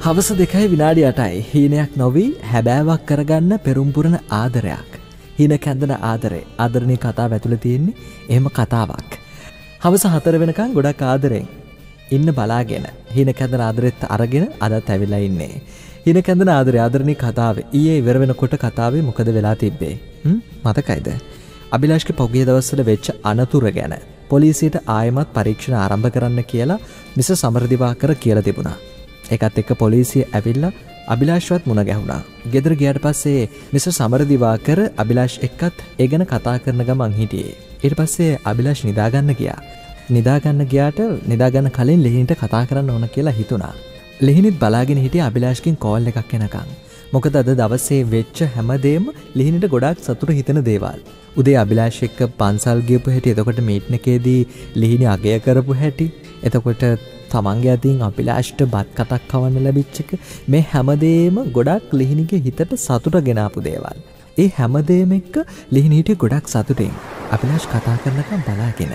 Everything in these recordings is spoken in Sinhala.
හවස 2:08යි හීනයක් නොවි හැබෑවක් කරගන්න පෙරම්පුරන ආදරයක්. හීන කැඳන ආදරේ ආදරණීය කතාව ඇතුළේ තියෙන්නේ එහෙම කතාවක්. හවස 4 වෙනකන් ගොඩක් ආදරෙන් ඉන්න බලාගෙන හීන කැඳන ආදරෙත් අරගෙන අදත් ඇවිල්ලා ඉන්නේ. හීන කැඳන ආදරේ ආදරණීය කතාවේ ඊයේ ඉවර වෙනකොට කතාවේ මොකද වෙලා තිබ්බේ? මතකයිද? අභිලාෂ්ගේ පොගේ දවස්වල වෙච්ච අනතුර ගැන පොලිසියට ආයෙමත් පරීක්ෂණ ආරම්භ කරන්න කියලා මිසර් සමරදිවාකර කියලා තිබුණා. ඒකත් එක්ක පොලිසිය ඇවිල්ලා අභිලාෂ්වත් මුණ ගැහුණා. ගෙදර ගියාට පස්සේ මිසර් සමරදිවාකර අභිලාෂ් එක්කත් ඒ ගැන කතා කරන ගමන් හිටියේ. ඊට පස්සේ අභිලාෂ් නිදාගන්න ගියා. නිදාගන්න කලින් ලිහිණිට කතා කරන්න ඕන කියලා හිතුණා. ලිහිණිත් බලාගෙන හිටියේ අභිලාෂ්ගෙන් කෝල් එකක් එනකන්. මොකද අද දවසේ වෙච්ච හැමදේම ලිහිණිට ගොඩාක් සතුට හිතෙන දේවල්. උදේ අභිලාෂ් එක්ක පන්සල් ගියපු හැටි, එතකොට මීටින් එකේදී ලිහිණි අගය කරපු හැටි, එතකොට තමන්ගේ අතින් අභිලාෂ්ට බත් කටක් කවන්න ලැබිච්ච එක, මේ හැමදේම ගොඩක් ලිහිණිගේ හිතට සතුට ගෙනාපු දේවල්. ඒ හැමදේම එක්ක ලිහිණි හිටියේ ගොඩක් සතුටින් අභිලාෂ් කතා කරනකම් බලාගෙන.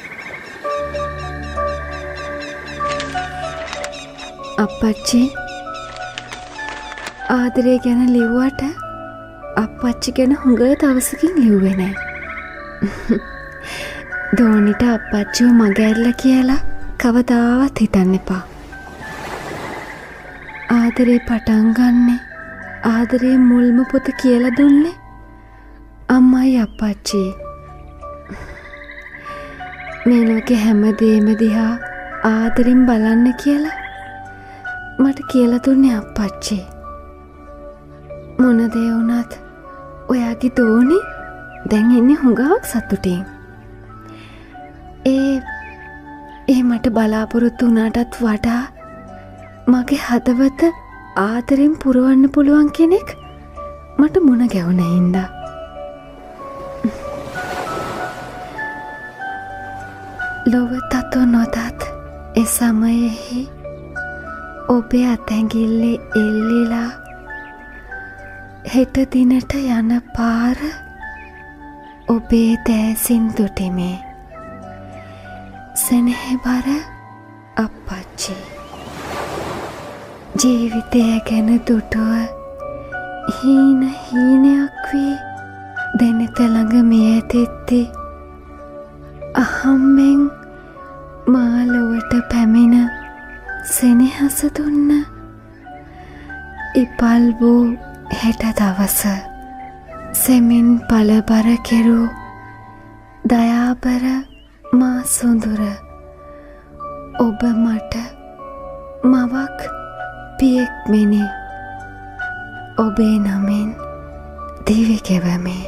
අප්පච්චි ආදරේ ගැන ලිව්වට අප්පච්චි ගැන හුඟ දවසකින් ලිව්වේ නෑ. දෝනිට අප්පච්චිව මගහැරලා කියලා කවදාවත් හිතන්න එපා. ආදරේ පටන් ගන්නෙ ආදරේ මුල්ම පොත කියලා දුන්නේ අම්මයි අප්පච්චි. මේ ලෝකේ හැමදේම දිහා ආදරෙන් බලන්න කියලා මට කියලා දුන්නේ අප්පච්චි. මොන දේ වුණත් ඔයාගේ දෝනි දැන් ඉන්නේ හුඟක් සතුටින්. ඒ මට බලාපොරොත්තු වුණාටත් වඩා මගේ හදවත ආදරෙන් පුරවන්න පුළුවන් කෙනෙක් මට මුණ ගැහුණ හින්දා. ලොව තතු නොදත් ඒ සමයෙහි ඔබේ අතැඟිල්ලේ එල්ලිලා හෙට දිනට යන පාර ඔබේ දෑසින් දුටිමේ. සෙනෙහබර අප්පච්චි. ජීවිතය ගැන දුටුව හීනයක් වී දෙනෙත ළඟ මිය ඇතෙත්ති අහම්මෙන් මාලොවට පැමිණ සෙනෙහස දුන්න ඉපල් වූ හෙට දවස සෙමින් පලබර කෙරූ දයාබර මා සොඳුර ඔබ මට මවක් පියෙක් මෙනි ඔබේ නමින් දිවි ගෙවමේ.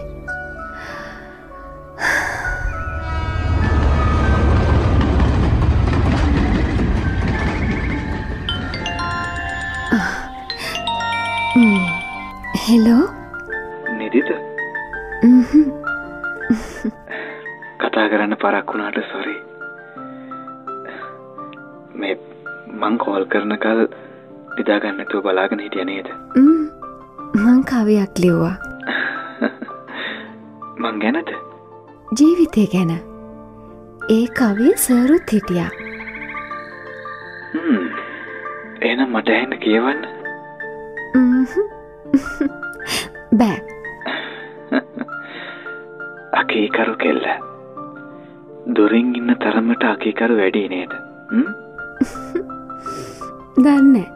හෙලෝ නිදිද? කතා කරන්න පරක් වුණාට සොරි. මේ මං කෝල් කරන කල් නිදාගන්න නැතුව බලාගෙන හිටියා නේද? මං කවියක් ලිව්වා. මං ගැනද? ජීවිතය ගැන. ඒ කවිය සරුත් හිටියා. එහෙනම් මට ඇහෙන්න කියවන්න. බෑ. අකීකරු කෙල්ල. දොරින් ඉන්න තරමට අකීකරු වැඩි නේද? දන්නේ.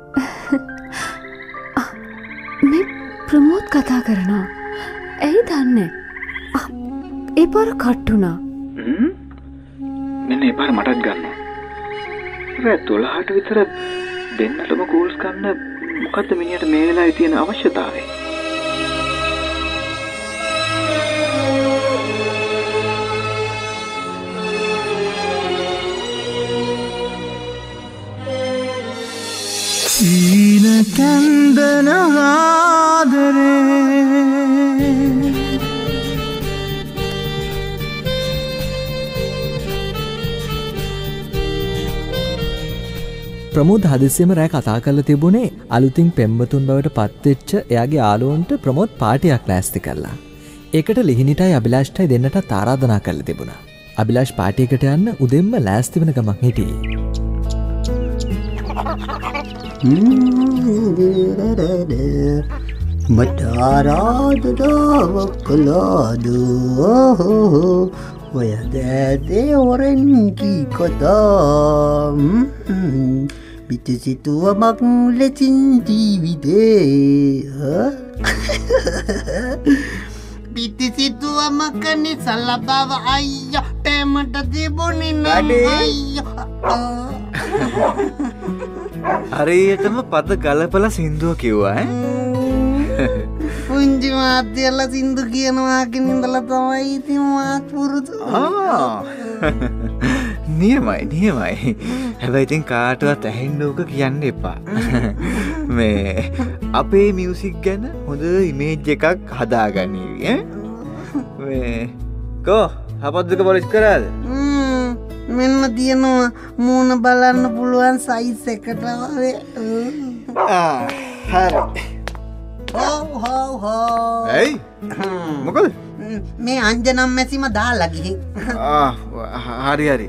මේ ප්‍රමෝද් කතා කරනවා. ඇයි දන්නේ? ඒ පාර කට්ටුණා. මෙන්න ඒ පාර මටත් ගන්නවා. රෑ 12ට විතර දෙන්නටම කෝල්ස් ගන්න මොකද්ද මිනිහට මේ වෙලාවේ තියෙන අවශ්‍යතාවය? ඊන කන්දන ආදරේ ප්‍රමෝද් හදිසියෙම රෑ කතා කරලා තිබුණේ අලුතින් පෙම්වතුන් බවට පත්වෙච්ච එයාගේ යාළුවන්ට ප්‍රමෝද් පාටියක් ලෑස්ති කළා. ඒකට ලිහිණිටයි අභිලාෂ්ටයි දෙන්නටත් ආරාධනා කරලා තිබුණා. අභිලාෂ් පාටියකට යන්න උදෙන්ම ලෑස්ති වෙන ගමන් හිටියේ. මට ආරාධනාවක් කළාද ඔය දෑතේ ඔරෙන්කි කතා පිටසිතුවමක් ලෙසින් ජීවිතේ පිටිසිතුවමකනි සලබව අයියෝ පෙමට තිබුණේ නෑ හරියටම පද ගලපලා සින්දුව කිව්වා ඈ. පුංචි මාත්‍යලා සින්දු කියනවා කියන ඉඳලා තමයි ඉතින් මාත් පුරුදු. නියමයි. හැබැයි ඉතින් කාටවත් ඇහෙන්න ඕක කියන්න එපා. මේ අපේ මියුසික් ගැන හොඳ ඉමේජ් එකක් හදාගන්නීවි ඈ. මේ කෝ හපද්දක පොලිස් කරාද? මෙන්න තියෙනවා මූණ බලන්න පුළුවන් සයිස් එකට වගේ. හරි. ඇයි? මොකද? මේ අංජනම් මැසිම දාලා ගිහින්. හරි.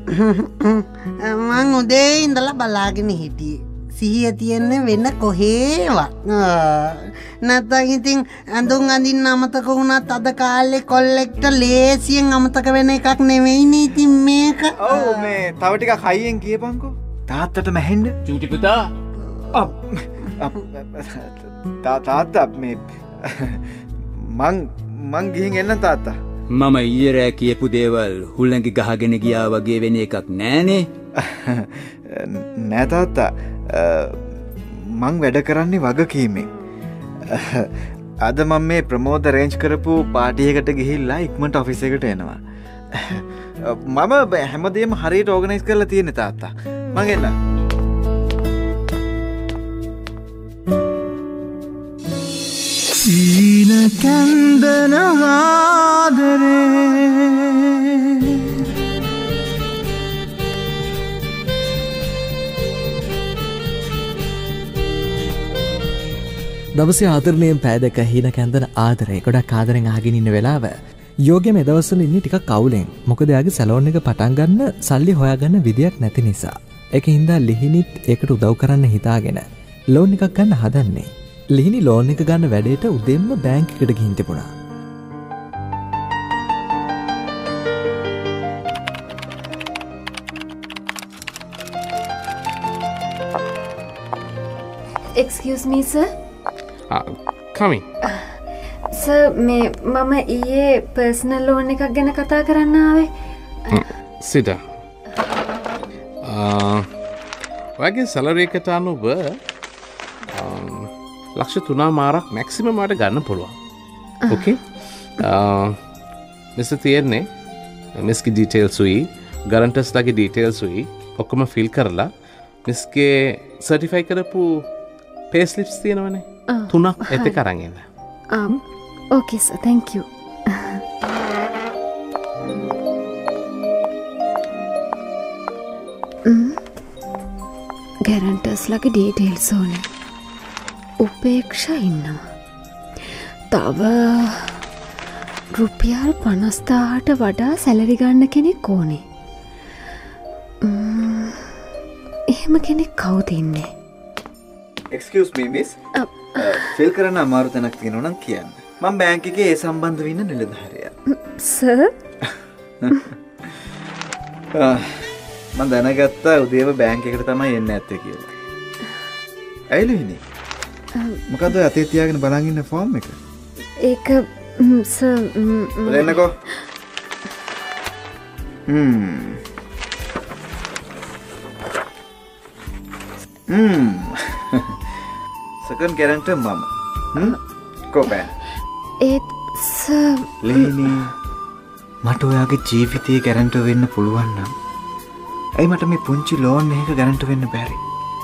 මං උදේ ඉඳලා බලාගෙන හිටියේ. සිහිය තියෙන්නේ වෙන කොහේවත්. නැත්නම් ඉතින් අඳුන් අඳින්න අමතක වුණත් අද කාලේ කොල්ලෙක්ට ලේසියෙන් අමතක වෙන එකක් නෙවෙයිනේ ඉතින් මේක. ඔව් මේ තව ටිකක් හයියෙන් කියපන්කෝ. තාත්තට මැහෙන්න. චූටි පුතා. තාත්තා මේ මං ගිහින් එන්න තාත්තා. මම ඊයේ රෑ කියපු දේවල් හුළඟි ගහගෙන ගියා වගේ වෙන එකක් නෑනේ. නෑ තාත්තා. මං වැඩ කරන්නේ වගකීමෙන්. අද මම මේ ප්‍රමෝද රේන්ජ් කරපු පාටියකට ගිහිල්ලා ඉක්මනට ඔෆිස් එකට එනවා. මම හැමදේම හරියට ඕගනයිස් කරලා තියෙන්නේ තාත්තා. මං එන්න. සීන කන්දන ආදරේ දවසේ ආදරණයෙන් පෑදක හීන කැන්දන ආදරේ ගොඩක් ආදරෙන් අහගෙන ඉන්න වෙලාව යෝගෙම දවස්වල ඉන්නේ ටිකක් කවුලෙන්. මොකද එයාගේ සැලෝන් එක පටන් ගන්න සල්ලි හොයාගන්න විදියක් නැති නිසා. ඒකින්ද ලිහිනිත් ඒකට උදව් කරන්න හිතාගෙන ලෝන් එකක් ගන්න හදන්නේ. ලිහිනි ලෝන් එක ගන්න වැඩේට උදෙන්ම බැංක් එකට ගිහින් තිබුණා. Excuse me sir. Come in. Sir මේ මම ඊයේ පර්සනල් ලෝන් එකක් ගැන කතා කරන්න ආවේ. Sit down. ඔයගේ සැලරි එකට අනුව ලක්ෂ 3 මැක්සිමම් වලට ගන්න පුළුවන්. ඕකේ. මිස්ටර් තියන්නේ මිස්ගේ ඩීටේල්ස් උයි ගරන්ටර්ස්ලාගේ ඩීටේල්ස් උයි ඔක්කොම ෆිල් කරලා මිස්ගේ සර්ටිෆයි කරපු පේ ස්ලිප්ස් තියෙනවනේ 3ක් එතක අරන් එන්න. Okay sir, thank you. ගැරන්ටර්ස්ලාගේ ඩීටේල්ස් ඕනේ. උපේක්ෂා ඉන්නවා. තව රුපියල් 50,000ට වඩා සැලරි ගන්න කෙනෙක් ඕනේ. එහෙම කෙනෙක් කවුද ඉන්නේ? Excuse me miss. ෆිල් කරන්න අමාරු තැනක් තියෙනවා නම් කියන්න. මම බැංක් එකේ ඒ සම්බන්ධ වෙන්න නිලධාරියා. සර් මම දැනගත්තා උදේව බැංක් එකට තමයි එන්න ඇත්තේ කියලා. ඇයි ලිහිනි? මොකද ඔය අතේ තියාගෙන බලන් ඉන්න ෆෝම් එක? ඒක සර් දෙන්නකෝ. Second guarantor mama. Go back. ඒත් සර් ලිහිනි මට ඔයාගේ ජීවිතේ ගැරන්ටර් වෙන්න පුළුවන් නම් ඇයි මට මේ පුංචි ලෝන් එකක ගැරන්ටර් වෙන්න බැරි?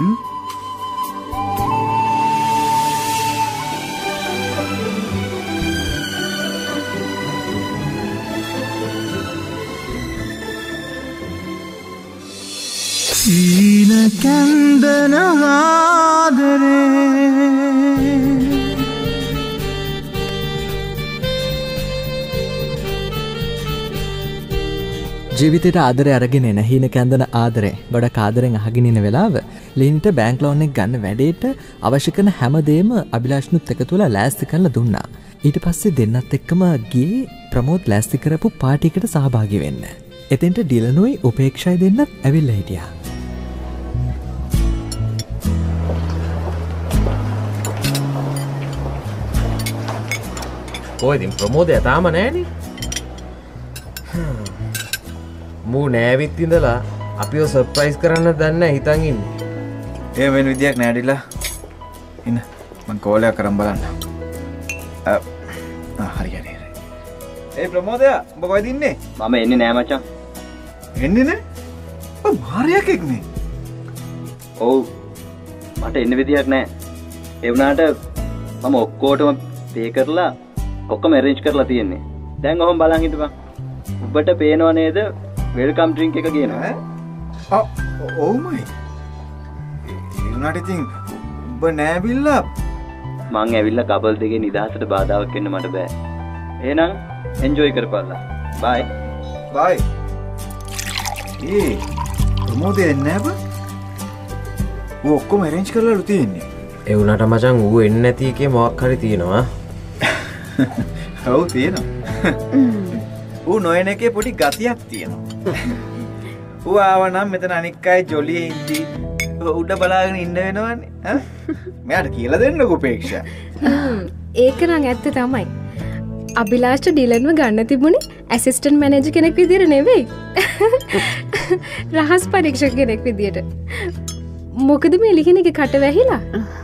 සීන කන්දන ආදරේ ජීවිතයට ආදරය අරගෙන එන හීන කැඳන ආදරේ ගොඩක් ආදරෙන් අහගෙන ඉන වෙලාව ලීන්ට බැංක් ලෝන් එක ගන්න වැඩේට අවශ්‍ය කරන හැමදේම අභිලාෂ්නුත් එකතුලා ලෑස්ති කරලා දුන්නා. ඊට පස්සේ දෙන්නත් එක්කම ගියේ ප්‍රමෝද් ලෑස්ති කරපු පාටියකට සහභාගී වෙන්න. එතෙන්ට ඩිලනුයි උපේක්ෂයි දෙන්නත් ඇවිල්ලා හිටියා. ඔය ඉතින් ප්‍රමෝදය තාම නෑනේ. මූ නෑවිත් ඉඳලා අපිව සර්ප්‍රයිස් කරන්න දන්න හිතන් ඉන්නේ. ඒ වෙන විදියක් නෑඩිලා. ඉන්න මං කෝලයක් කරන් බලන්න. හරි හරි. ඒ ප්‍රමෝදය ඔබ කොහෙද ඉන්නේ? මම එන්නේ නෑ මචං. එන්නේ නෑ? ඔබ මාරයක් එක්නේ. ඔව්. මට එන්න විදියක් නෑ. ඒ වුණාට මම ඔක්කොටම පේ කරලා ඔක්කොම arrange කරලා තියෙන්නේ. දැන් ඔහොම බලන් හිටපන්. ඔබට පේනව නේද? වෙල්කම් ඩ්‍රින්ක් එක ගේනවා. ඔව්මයි. ඒ වුණාට ඉතින් ඔබ නෑවිල්ලා මං ඇවිල්ලා කපල් දෙකේ නිදහසට බාධාවක් වෙන්න මට බෑ. එහෙනම් එන්ජොයි කරපල්ලා. බයි. බයි. ප්‍රමෝදය එන්නේ නෑ බං. ඌ ඔක්කොම arrange කරලාලු තියෙන්නේ. ඒ වුණාට මචං ඌ එන්නේ නැති එකේ මොකක් හරි තියෙනවා. ඔව් තියෙනවා. ඌ නොයන එකේ පොඩි ගතියක් තියෙනවා. ඌ ආවනම් මෙතන අනික් අය ජොලියේ ඉඳි උඩ බලාගෙන ඉන්න වෙනවනේ. ඈ මෙයාට කියලා දෙන්නකෝ උපේක්ෂා. ඒක නම් ඇත්ත තමයි. අභිලාෂ්ට ඩිලන්ව ගන්න තිබුණේ ඇසිස්ටන්ට් මැනේජර් කෙනෙක් විදියට නෙවෙයි. රහස් පරීක්ෂක කෙනෙක් විදියට. මොකද මේ ලිහිණගේ කට වැහිලා?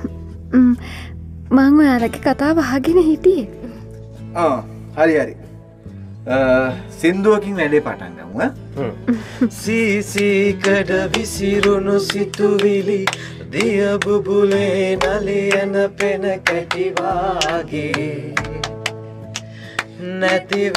මං ඔයාලගේ කතාව අහගෙන හිටියේ. හරි හරි. සින්දුවකින් වැඩේ පටන් ගමු ඈ. සීසීකඩ විසිරුණු සිතුවිලි දිය බුබුලේ නලියන පෙන කැටි වාගේ නැතිව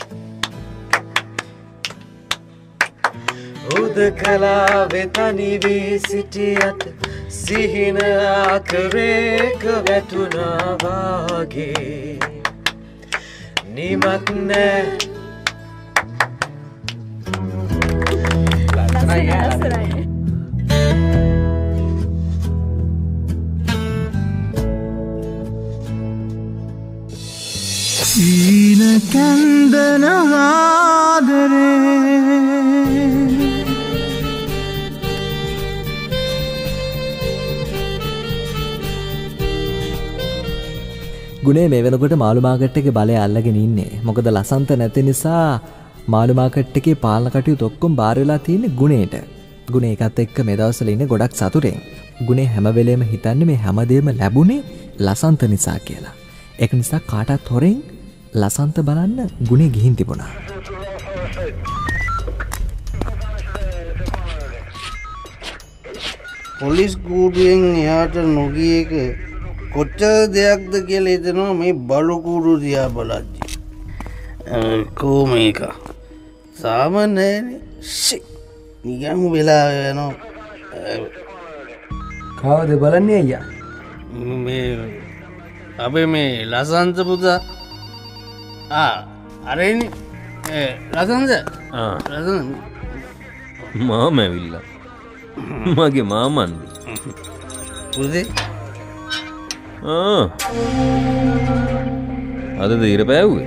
උදකලාවේ තනි වී සිටියට සිහින ආකරේක වැටුණා වාගේ නිමක් නෑ. සීන කැන්දන ආදරේ ගුණේ මේ වෙනකොට මාළු මාකට් එකේ බලය අල්ලගෙන ඉන්නේ. මොකද ලසන්ත නැති නිසා මාළු මාකට් එකේ පාලන කටයුතු ඔක්කොම බාර වෙලා තියෙන්නේ ගුණේට. ගුණේ එකත් එක්ක මේ දවස්වල ඉන්නේ ගොඩක් සතුටින්. ගුණේ හැම වෙලේම හිතන්නේ මේ හැමදේම ලැබුණේ ලසන්ත නිසා කියලා. ඒක නිසා කාටත් හොරෙන් ලසන්ත බලන්න ගුණේ ගිහින් තිබුණා. පොලිස් කූඩුවෙන් එහාට නොගිය එක කොච්චර දෙයක්ද කියලා හිතනවා මේ බලු කූඩු දිහා බලද්දි. කොහොම එක සාමාන්‍යනේ නිකන් වෙලා යනවා. කවද බලන්නේ අයියා? මේ අපේ මේ ලසන්ත පුතා අරෙන්නේ ලසන්ත ලසන්ත මාම ඇවිල්ලා මගේ මාමන් පුතේ අදද ඉර පෑව්වේ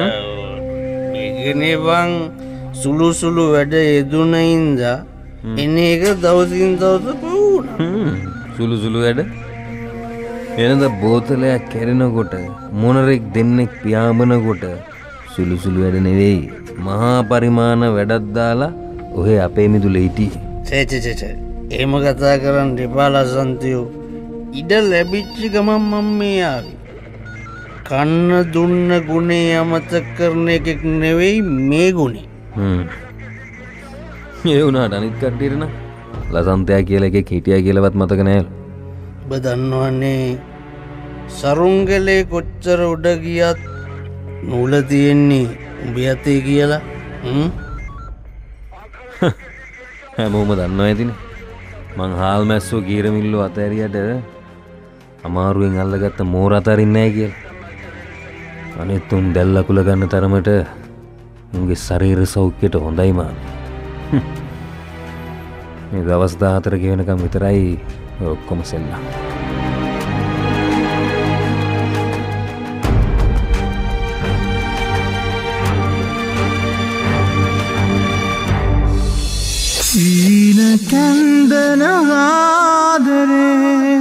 ඒකනේ බං සුළු සුළු වැඩ යෙදුන ඉඳා එන එක දවසින් දවස පවුණා. සුළු සුළු වැඩ එනද බෝතලයක් කැරෙනකොට මොනරෙක් දෙන්නෙක් පියාඹනකොට සුළු සුළු වැඩ නෙවෙයි මහා පරිමාණ වැඩක් දාලා ඔහේ අපේ මිදුලේ හිටියේ. චේ එහෙම කතා කරන් දෙපා ලසන්තයෝ ඉඩ ලැබිච්ච ගමන් මම මේ ආවේ. කන්න දුන්න ගුණේ අමතක කරන එකෙක් නෙවෙයි මේ ගුණේ. ඒ වුණාට අනිත් කට්ටියට නම් ලසන්තයා කියලා එකෙක් හිටියා කියලාවත් මතක නෑලු. ඔබ දන්නවන්නේ සරුංගලේ කොච්චර උඩ ගියත් නූල තියෙන්නේ උඹ යතේ කියලා. හැමෝම දන්නවා ඇතිනේ. මං හාල් මැස්සෝ ගීරමිල්ලෝ අතෑරියට අමාරුවෙන් අල්ලගත්ත මෝර අතරින්නේ නැහැ කියලා. අනිත් උන් දැල් ලකුල ගන්න තරමට උන්ගේ ශරීර සෞඛ්‍යයට හොඳයි මාන. මේ දවස් 14 ගෙවනකම් විතරයි ඔක්කොම සෙල්ලම්. සීන කන්දන ආදරේ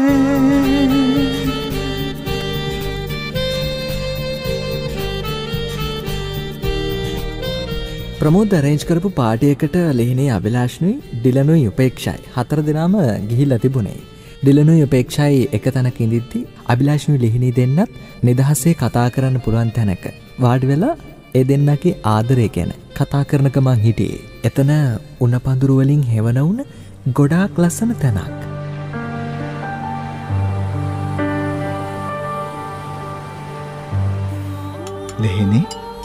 ප්‍රමෝද් අරේන්ජ් කරපු පාටියකට ලිහිනේ අභිලාෂ්නුයි ඩිලනුයි උපේක්ෂයි 4 දෙනාම ගිහිල්ලා තිබුණේ. ඩිලනුයි උපේක්ෂයි එක තැනක ඉඳිද්දි අභිලාෂ්නුයි ලිහිනී දෙන්නත් නිදහසේ කතා කරන්න පුළුවන් තැනක වාඩි වෙලා ඒ දෙන්නගේ ආදරය ගැන කතා කරනක මං හිටියේ. එතන උණ පඳුරු වලින් හෙවන උන ගොඩාක් ලස්සන තැනක්. ලිහිනී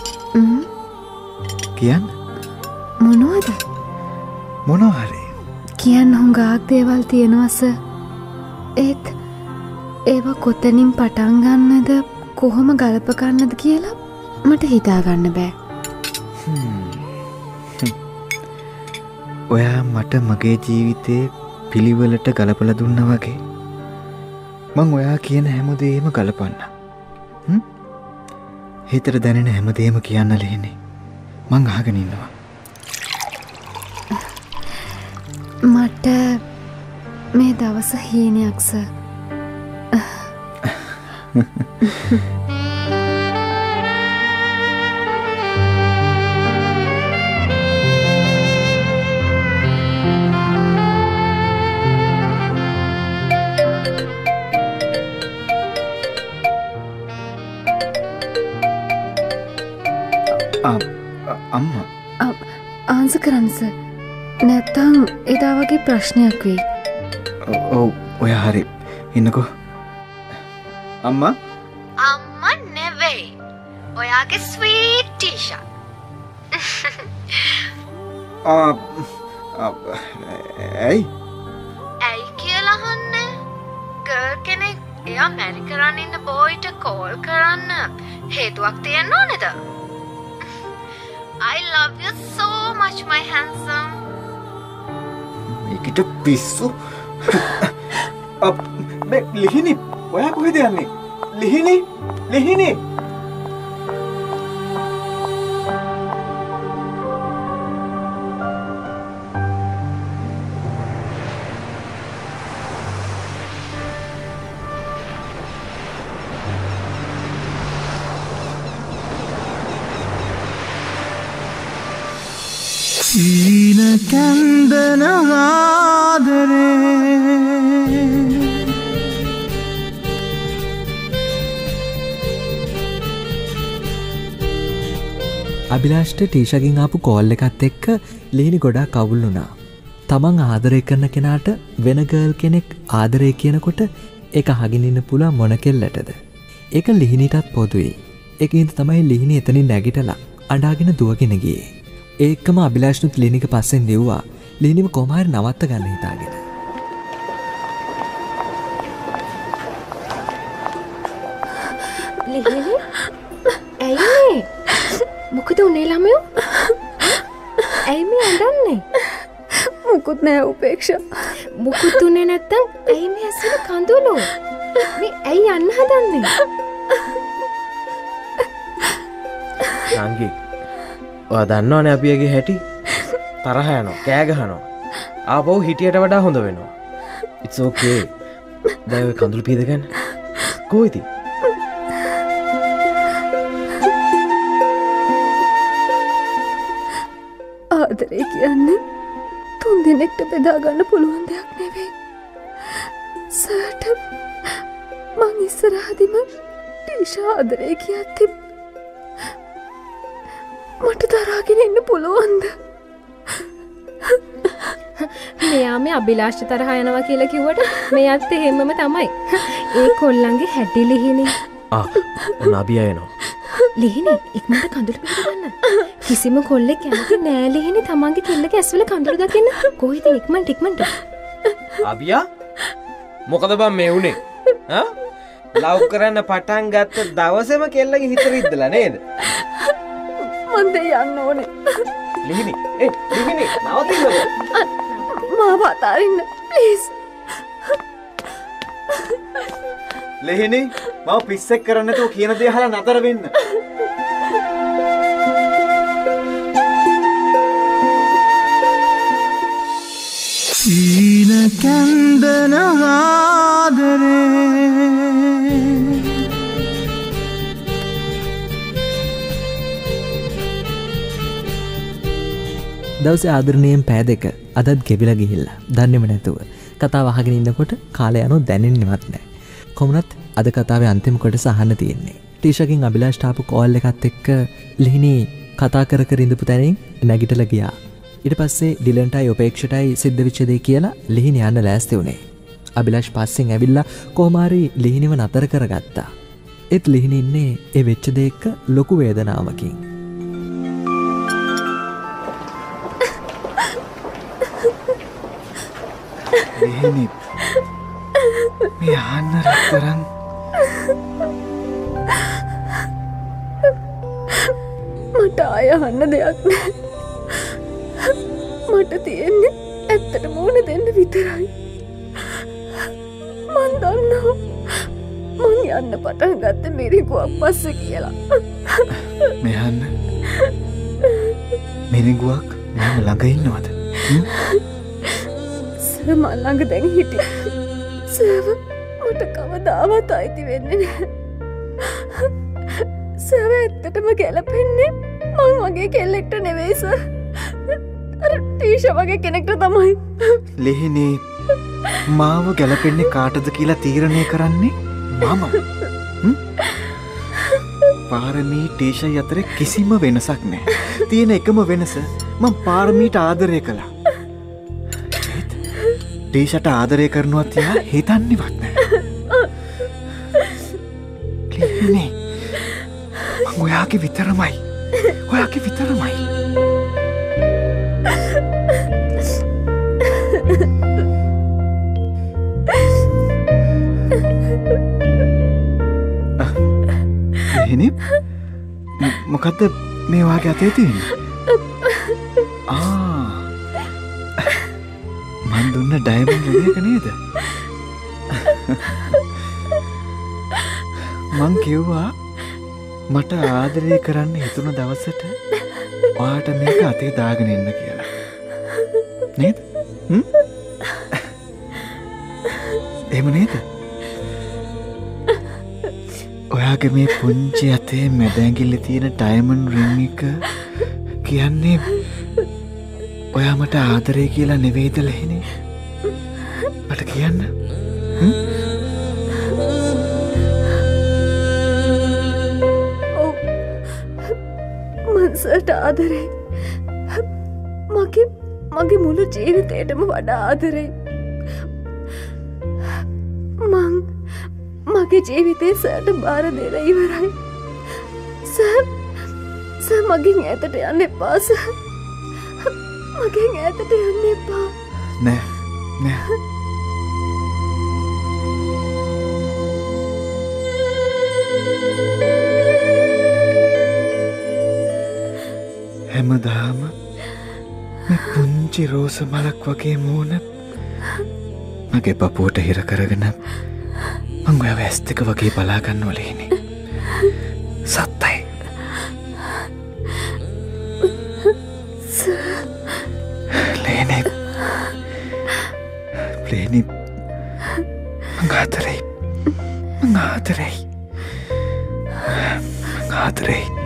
කියන්න මොනවද? මොනවා හරි කියන්න හුඟක් දේවල් තියෙනවස. ඒත් ඒවා කොතනින් පටන් ගන්නද කොහොම ගලප ගන්නද කියලා මට හිතා ගන්න බෑ. ඔයා මට මගේ ජීවිතේ පිළිවෙලට ගලපලා දුන්නා වගේ මං ඔයා කියන හැමදේම ගලපන්න. හිතට දැනෙන හැමදේම කියන්න ලිහිනේ. මං අහගෙන ඉන්නවා. මට මේ දවස හීනයක් සර්. අම්මා ආන්සර් කරන්න සර්. නැත්තම් එදා වගේ ප්‍රශ්නයක් වෙයි. ඔව් ඔයා හරි ඉන්නකෝ. අම්මා අම්මා නෙවෙයි. ඔයාගේ ස්වීට් ටීෂා. ඇයි කියලා අහන්නේ? ගර්ල් කෙනෙක් එයා මැරි කරන්න ඉන්න බෝයිට කෝල් කරන්න හේතුවක් තියෙන්න ඕනේද? I love you so much, my handsome. මේකට පිස්සු. ලිහිනී ඔයා කොහෙද යන්නේ? ලිහිනී සීන කන්දන ආදරේ අභිලාෂ්ට ටීෂගෙන් ආපු කෝල් එකත් එක්ක ලිහිනි ගොඩාක් අවුල් වුණා. තමන් ආදරය කරන කෙනාට වෙන ගර්ල් කෙනෙක් ආදරය කියනකොට ඒක අහගෙන ඉන්න පුළුවන් මොන කෙල්ලටද? ඒක ලිහිනිටත් පොදුයි. ඒකින්ද තමයි ලිහිනි එතනින් නැගිටලා අඬාගෙන දුවගෙන ගියේ. ඒකම අභිලාෂ්නුත් ලිහිනික පස්සෙන් දෙව්වා. ලිහිනිව කොහොම හරි නවත්ත ගන්න හිතාගෙන. ලිහිනි ඇයි මොකද උනේ ළමයෝ? ඇයි මේ අඬන්නේ? මොකුත් නෑ උපේක්ෂා. මොකුත් උනේ නැත්තම් ඇයි මේ ඇසෙන කඳුළු? මේ ඇයි යන්න හදන්නේ? නංගි ඔයා දන්නවනේ අපියගේ හැටි තරහ යනවා කෑ ගහනවා ආපහු හිටියට වඩා හොඳ වෙනවා. It's okay. දැන් ඔය කඳුළු පීද ගන්න. කොයිද? ආදරේ කියන්නේ තුන් දිනෙකට බෙදා ගන්න පුළුවන් දෙයක් නෙවෙයි. සර්ට මං ඉස්සරහදිම ටීෂා ආදරේ කියද්දි මට දරාගෙන ඉන්න පුළුවන්ද? මෙයා මේ අභිලාෂ්ට තරහ යනවා කියලා කිව්වට මෙයත් එහෙමම තමයි. ඒ කොල්ලන්ගේ හැටි ලිහිනි. ඔන්න අභියා එනවා. ලිහිනි ඉක්මනට කඳුළු පිට ගන්න. කිසිම කොල්ලෙක් කැමති නෑ ලිහිනි තමන්ගේ කෙල්ලගේ ඇස්වල කඳුළු දකින්න. කොහෙද ඉක්මනට. අභියා මොකද බං මේ උනේ? ලව් කරන්න පටන් ගත්ත දවසේම කෙල්ලගේ හිත රිද්දලා නේද? මං මන්ද යන්න ඕනේ. ලිහිනි ලිහිනි නවතින්නද? මාව අතාරින්න ප්ලීස්. ලෙහිනි මම පිස්සෙක් කරන්න නැතුව කියන දේ අහලා නතර වෙන්න. සීන කන්දන ආදරේ දවසේ ආදරණීයෙන් පෑ දෙක අදත් ගෙවිලා ගිහිල්ලා දන්නේම නැතුව කතාව අහගෙන ඉන්නකොට කාලය යනෝ දැනෙන්නේවත් නැහැ. කොමුණත් අද කතාවේ අන්තිම කොටස අහන්න තියෙන්නේ. ටීෂාගෙන් අභිලාෂ්ට ආපු කෝල් එකත් එක්ක ලිහිනි කතා කර කර ඉඳපු තැනින් නැගිටලා ගියා. ඊට පස්සේ ඩිලන්ටයි උපේක්ෂටයි සිද්ධ වෙච්ච දේ කියලා ලිහිනි යන්න ලෑස්ති වුණේ. අභිලාෂ් පස්සෙන් ඇවිල්ලා කොහොම හරි ලිහිනිව නතර කරගත්තා. ඒත් ලිහිනි ඉන්නේ ඒ වෙච්ච දේ එක්ක ලොකු වේදනාවකින්. ලිහිනි මේ ආන්න රත්තරන් මට ආය අහන්න දෙයක් නැහැ. මට තියෙන්නේ ඇත්තට මූණ දෙන්න විතරයි. මන් දන්නවා මං යන්න පටන් ගත්ත මිරිඟුවක් පස්සේ කියලා. මෙහන්න මිරිඟුවක් මම ළඟ ඉන්නවද? සර් මං ළඟ දැන් හිටියා. සර් මට කවදාවත් අයිති වෙන්නේ නැහැ. සර් ඇත්තටම ගැලපෙන්නේ මං වගේ කෙල්ලෙක්ට නෙවෙයි සර්. අර ටීෂා වගේ කෙනෙක්ට තමයි. ලිහිනි මාව ගැලපෙන්නේ කාටද කියලා තීරණය කරන්නේ මම. පාරමී ටීෂා අතරේ කිසිම වෙනසක් නැහැ. තියෙන එකම වෙනස මම පාරමීට ආදරය කළා. ටීෂාට ආදරය කරනවා තියා හිතන්නේවත් නැහැ. ලිහිනි මම ඔයාගේ විතරමයි. ඔයාගේ විතරමයි. ලිහිනි මොකද්ද මේ වාගේ අතේ තියෙන්නේ? මන් දුන්න ඩයමන්ඩ් රින් එක නේද? මං කිව්වා මට ආදරය කරන්න හිතුන දවසට ඔයාට මේක අතේ දාගෙන ඉන්න කියලා. නේද? එහෙම නේද? ඔයාගේ මේ පුංචි අතේ මැද ඇඟිල්ලේ තියෙන ඩයමන්ඩ් රින් එක කියන්නේ ඔයා මට ආදරය කියලා නෙවෙයිද ලිහිනි? මට කියන්න. මන්සට ආදරේ. මගේ මුළු ජීවිතේටම වඩා ආදරේ. මගේ ජීවිතේ සර්ට බාර දෙලා ඉවරයි. සර් මගෙන් ඈතට යන්න එපා සර්. මගෙන් ඈතට යන්න එපා. නෑ. හැමදාම මේ පුංචි රෝස මලක් වගේ මූණ මගේ පපුවට හිර කරගෙන මං ඔයාව ඇස් දෙක වගේ බලා ගන්නවා ලිහිනි. සත්තයි. ලිහිනි මං ආදරෙයි.